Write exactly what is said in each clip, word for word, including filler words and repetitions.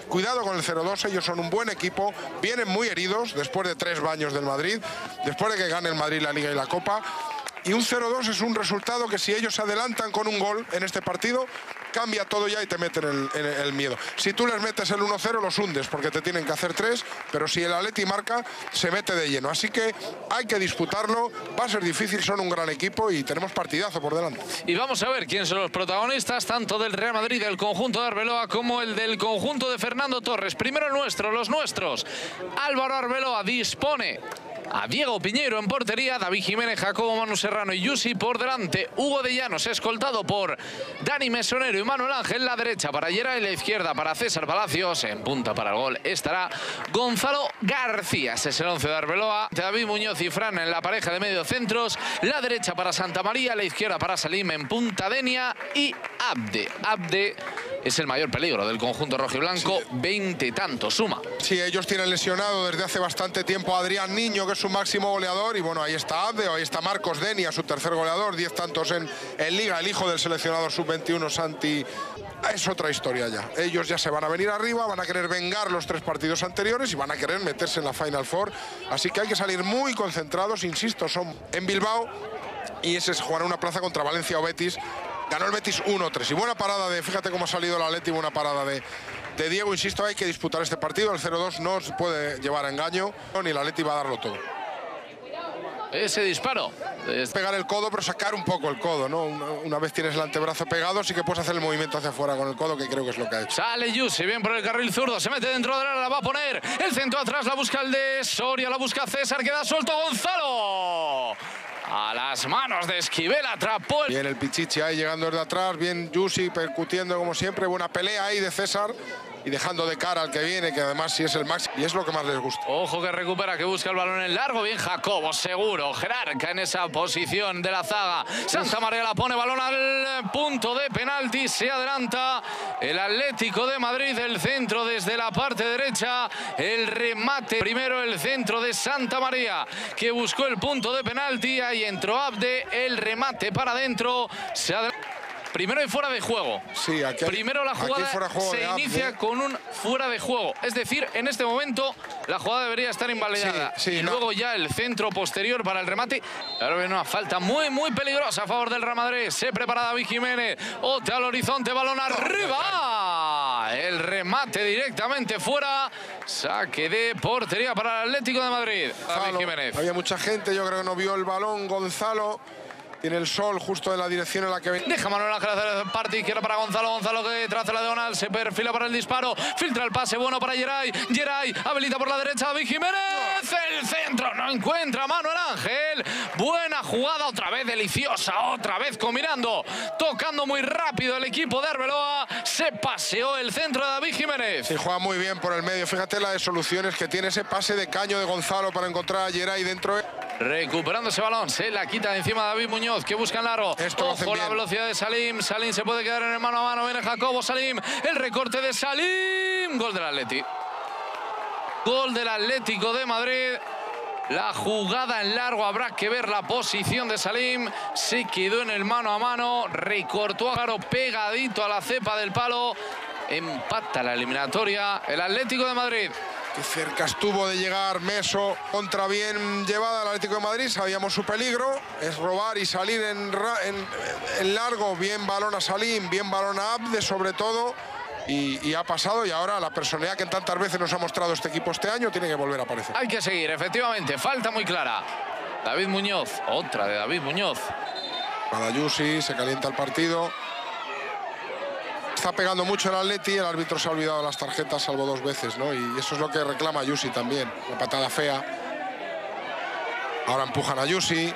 cuidado con el cero dos, ellos son un buen equipo, vienen muy heridos después de tres baños del Madrid, después de que gane el Madrid la Liga y la Copa. Y un cero dos es un resultado que si ellos se adelantan con un gol en este partido, cambia todo ya y te meten el, el, el miedo. Si tú les metes el uno cero, los hundes porque te tienen que hacer tres, pero si el Atleti marca, se mete de lleno. Así que hay que disputarlo, va a ser difícil, son un gran equipo y tenemos partidazo por delante. Y vamos a ver quién son los protagonistas, tanto del Real Madrid, del conjunto de Arbeloa, como el del conjunto de Fernando Torres. Primero el nuestro, los nuestros. Álvaro Arbeloa dispone a Diego Piñeiro en portería, David Jiménez, Jacobo, Manu Serrano y Yusi por delante. Hugo de Llanos escoltado por Dani Mesonero y Manuel Ángel. La derecha para Geray, la izquierda para César Palacios. En punta para el gol estará Gonzalo García. Ese es el once de Arbeloa. David Muñoz y Fran en la pareja de medio centros. La derecha para Santa María, la izquierda para Salim en punta Denia y Abde. Abde es el mayor peligro del conjunto rojiblanco, veinte tantos suma. Sí, ellos tienen lesionado desde hace bastante tiempo a Adrián Niño, que es su máximo goleador, y bueno, ahí está Abde, ahí está Marcos Denia, su tercer goleador, diez tantos en, en Liga, el hijo del seleccionador sub veintiuno, Santi. Es otra historia ya. Ellos ya se van a venir arriba, van a querer vengar los tres partidos anteriores y van a querer meterse en la Final Four. Así que hay que salir muy concentrados, insisto, son en Bilbao y ese es jugar una plaza contra Valencia o Betis. Ganó el Betis uno tres y buena parada de, fíjate cómo ha salido el Atleti, buena parada de, de Diego. Insisto, hay que disputar este partido, el cero dos no se puede llevar a engaño, ni el Atleti va a darlo todo. Ese disparo es pegar el codo, pero sacar un poco el codo, ¿no? Una, una vez tienes el antebrazo pegado, sí que puedes hacer el movimiento hacia afuera con el codo, que creo que es lo que ha hecho. Sale Yusi, bien por el carril zurdo, se mete dentro de la área, la va a poner. El centro atrás, la busca el de Soria, la busca César, queda suelto Gonzalo. A las manos de Esquivel, atrapó. Bien el Pichichi ahí llegando desde atrás, bien Yusi percutiendo como siempre, buena pelea ahí de César. Y dejando de cara al que viene, que además sí es el máximo y es lo que más les gusta. Ojo que recupera, que busca el balón en largo. Bien Jacobo, seguro. Jerarca en esa posición de la zaga. Santa María la pone, balón al punto de penalti. Se adelanta el Atlético de Madrid. El centro desde la parte derecha. El remate. Primero el centro de Santa María, que buscó el punto de penalti. Ahí entró Abde. El remate para adentro. Se adelanta. Primero hay fuera de juego. Sí, aquí hay, Primero la jugada se inicia con un fuera de juego. Es decir, en este momento la jugada debería estar invalidada. Sí, sí, y no. luego ya el centro posterior para el remate. Ahora viene una falta muy, muy peligrosa a favor del Real Madrid. Se prepara David Jiménez. Ote al horizonte, balón arriba. El remate directamente fuera. Saque de portería para el Atlético de Madrid. David Jiménez. Había mucha gente, yo creo que no vio el balón. Gonzalo. Tiene el sol justo en la dirección en la que... Deja Manuel Ángel hacer parte izquierda para Gonzalo. Gonzalo que traza la diagonal, se perfila para el disparo. Filtra el pase bueno para Geray. Geray habilita por la derecha David Jiménez. El centro no encuentra Manuel Ángel. Buena jugada, otra vez deliciosa. Otra vez combinando. Tocando muy rápido el equipo de Arbeloa. Se paseó el centro de David Jiménez. Sí, juega muy bien por el medio. Fíjate la de soluciones que tiene ese pase de caño de Gonzalo para encontrar a Geray dentro. Recuperando ese balón, se la quita de encima David Muñoz, que busca en largo. Esto Ojo la velocidad de Salim. Salim se puede quedar en el mano a mano. Viene Jacobo, Salim. El recorte de Salim. Gol del Atleti. Gol del Atlético de Madrid. La jugada en largo, habrá que ver la posición de Salim. Se quedó en el mano a mano. Recortó a Claro pegadito a la cepa del palo. Empata la eliminatoria el Atlético de Madrid. Qué cerca estuvo de llegar Meso. Contra bien llevada el Atlético de Madrid. Sabíamos su peligro. Es robar y salir en, en, en largo. Bien balón a Salim, bien balón a Abde sobre todo. Y, y ha pasado, y ahora la personalidad que tantas veces nos ha mostrado este equipo este año tiene que volver a aparecer. Hay que seguir, efectivamente. Falta muy clara. David Muñoz. Otra de David Muñoz. Para Yusi, se calienta el partido. Está pegando mucho el Atleti, el árbitro se ha olvidado las tarjetas salvo dos veces, ¿no? Y eso es lo que reclama Yusi también, una patada fea. Ahora empujan a Yusi.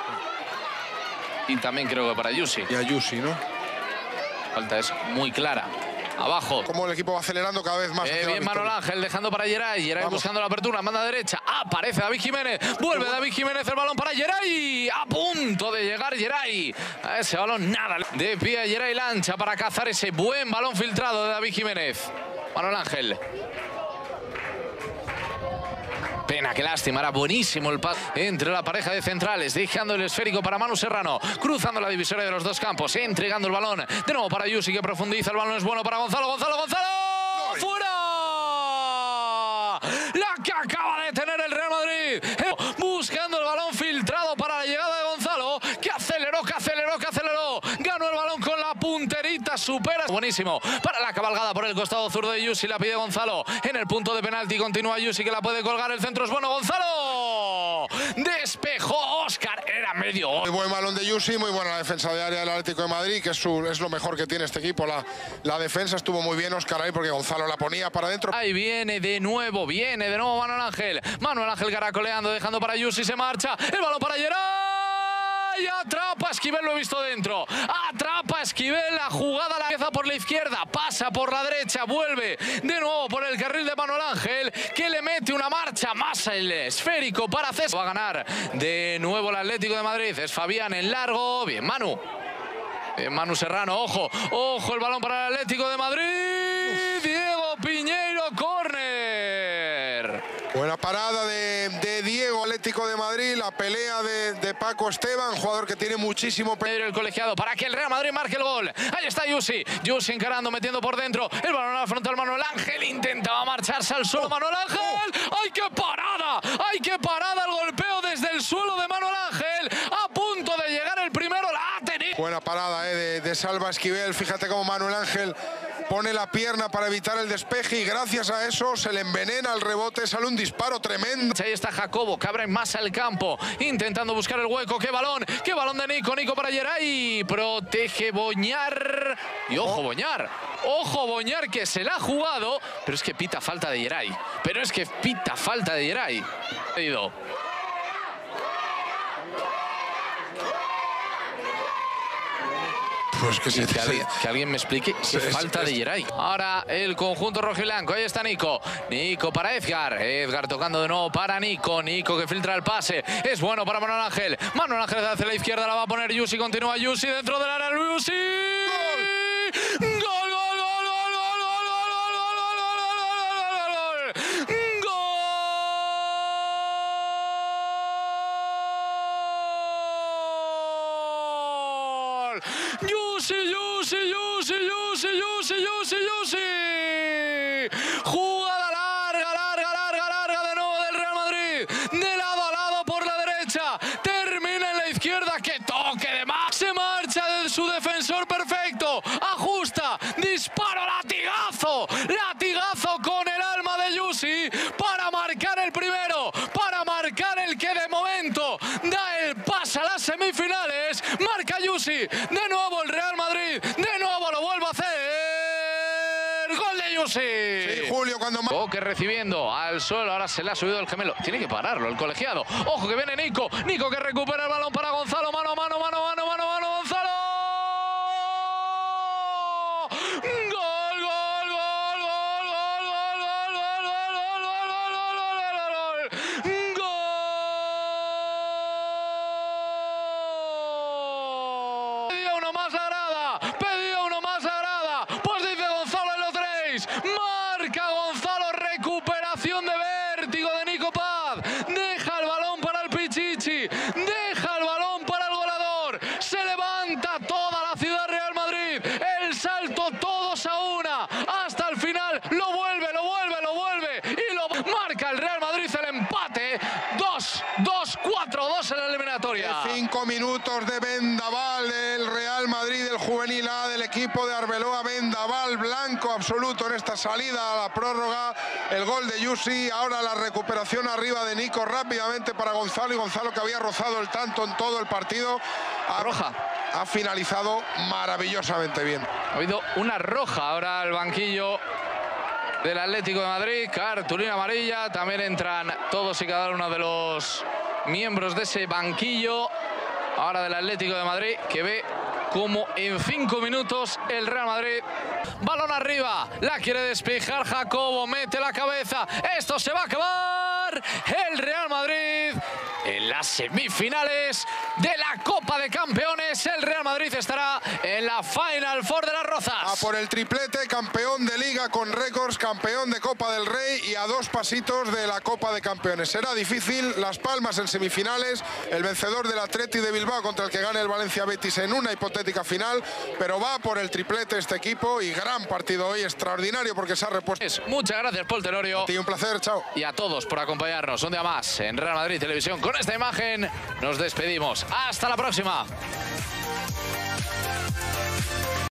Y también creo que para Yusi. Y a Yusi, ¿no? Falta es muy clara. Abajo. Como el equipo va acelerando cada vez más. Eh, bien Manuel Ángel dejando para Geray. Geray Vamos. buscando la apertura, manda derecha. Aparece David Jiménez. Vuelve David Jiménez, el balón para Geray. A punto de llegar Geray. A ese balón nada. De pie a Geray Lancha para cazar ese buen balón filtrado de David Jiménez. Manuel Ángel. Pena, qué lástima, era buenísimo el pase entre la pareja de centrales, dejando el esférico para Manu Serrano, cruzando la divisoria de los dos campos, entregando el balón de nuevo para Yusi, que profundiza, el balón es bueno para Gonzalo, Gonzalo, Gonzalo, ¡fuera! la que acaba de tener el Real Madrid. Buscando el balón filtrado para la llegada de Gonzalo, que aceleró, que aceleró, que aceleró. Ganó el balón con la punterita, supera. Buenísimo para la cabalgada por el costado zurdo de Yusi, la pide Gonzalo. En el punto de penalti continúa Yusi, que la puede colgar. El centro es bueno, Gonzalo. Despejó Óscar, era medio. Muy buen balón de Yusi, muy buena la defensa de área del Atlético de Madrid, que es, su, es lo mejor que tiene este equipo. La, la defensa estuvo muy bien, Óscar, ahí, porque Gonzalo la ponía para adentro. Ahí viene de nuevo, viene de nuevo Manuel Ángel. Manuel Ángel caracoleando, dejando para Yusi, se marcha. El balón para Geray. Atrapa Esquivel, lo he visto dentro. Atrapa Esquivel, la jugada la empieza por la izquierda, pasa por la derecha, vuelve de nuevo por el carril de Manuel Ángel, que le mete una marcha más el esférico para César. Va a ganar de nuevo el Atlético de Madrid. Es Fabián en largo. Bien, Manu. Bien, Manu Serrano, ojo, ojo el balón para el Atlético de Madrid. Uf. Diego Piñeiro, córner. Buena parada de, de Diego, Atlético de Madrid, la pelea de, de Paco Esteban, jugador que tiene muchísimo peligro. El colegiado para que el Real Madrid marque el gol. Ahí está Yusi, Yusi encarando, metiendo por dentro. El balón a la frontal, Manuel Ángel intentaba marcharse al suelo. Oh, Manuel Ángel, oh. ¡Ay, qué parada! ¡Ay, qué parada! El golpeo desde el suelo de Manuel Ángel, a punto de llegar el primero, la ha tenido. Buena parada eh, de, de Salva Esquivel, fíjate cómo Manuel Ángel pone la pierna para evitar el despeje y gracias a eso se le envenena el rebote, sale un disparo tremendo. Ahí está Jacobo, que abre más al campo, intentando buscar el hueco. ¡Qué balón! ¡Qué balón de Nico! Nico para Geray, protege Boñar. Y ojo, oh. Boñar, ojo Boñar, que se la ha jugado, pero es que pita falta de Geray. Pero es que pita falta de Geray. Pues que, sí, que, alguien, que alguien me explique qué falta es, de Geray. Ahora el conjunto rojiblanco, ahí está Nico. Nico para Edgar. Edgar tocando de nuevo para Nico. Nico que filtra el pase. Es bueno para Manuel Ángel. Manuel Ángel hacia la izquierda, la va a poner Yusi. Continúa Yusi dentro del área. Yusi. ¡Gol! ¡Gol! Yusi, Yusi, Yusi, Yusi, Yusi, Yusi, Yusi. Jugada larga, larga, larga, larga de nuevo del Real Madrid. De lado a lado por la derecha. Termina en la izquierda. ¡Qué toque de más! Se marcha de su defensor perfecto. Ajusta. Disparo, latigazo. Latigazo con el alma de Yusi para marcar el primero. Para marcar el que de momento da el pase a las semifinales. Marca Yusi. De nuevo el Real Madrid. De nuevo lo vuelve a hacer. Gol de Yusi. Sí, Julio, cuando... Boque recibiendo al suelo. Ahora se le ha subido el gemelo. Tiene que pararlo el colegiado. Ojo que viene Nico. Nico que recupera el balón para Gonzalo. Mano, mano, mano, mano, mano, mano. Gonzalo. Gol, gol, gol, gol, gol, gol, gol, gol, gol, gol, gol, gol, gol. Pedía uno más la grada. Pedía uno más la grada. Pues dice Gonzalo, en los tres. Marca Gonzalo. Recuperación de vértigo de Nico Paz. Deja el balón para el Pichichi. Deja el balón para el goleador. Se levanta toda la ciudad Real Madrid. El salto todos a una. Hasta el final. Lo vuelve, lo vuelve, lo vuelve. Y lo marca el Real Madrid el empate. dos, dos, cuatro, dos en la eliminatoria. Cinco minutos de vendaval del Real Madrid, del juvenil A, del equipo de Arbeloa. Vendaval blanco absoluto en esta salida a la prórroga. El gol de Yusi. Ahora la recuperación arriba de Nico rápidamente para Gonzalo. Y Gonzalo, que había rozado el tanto en todo el partido. A roja. Ha finalizado maravillosamente bien. Ha habido una roja ahora al banquillo del Atlético de Madrid. Cartulina amarilla. También entran todos y cada uno de los miembros de ese banquillo ahora del Atlético de Madrid, que ve como en cinco minutos el Real Madrid. Balón arriba, la quiere despejar Jacobo, mete la cabeza. Esto se va a acabar. El Real Madrid en las semifinales de la Copa de Campeones. El Real Madrid estará en la Final Four de las Rozas. A por el triplete, campeón de Liga con récords, campeón de Copa del Rey y a dos pasitos de la Copa de Campeones. Será difícil, Las Palmas en semifinales, el vencedor del Atleti de Bilbao contra el que gane el Valencia Betis en una hipotética final, pero va por el triplete este equipo y gran partido hoy, extraordinario porque se ha repuesto. Muchas gracias, Paul Tenorio. A ti un placer, chao. Y a todos por acompañarnos un día más en Real Madrid Televisión. Con esta imagen nos despedimos. Hasta la próxima.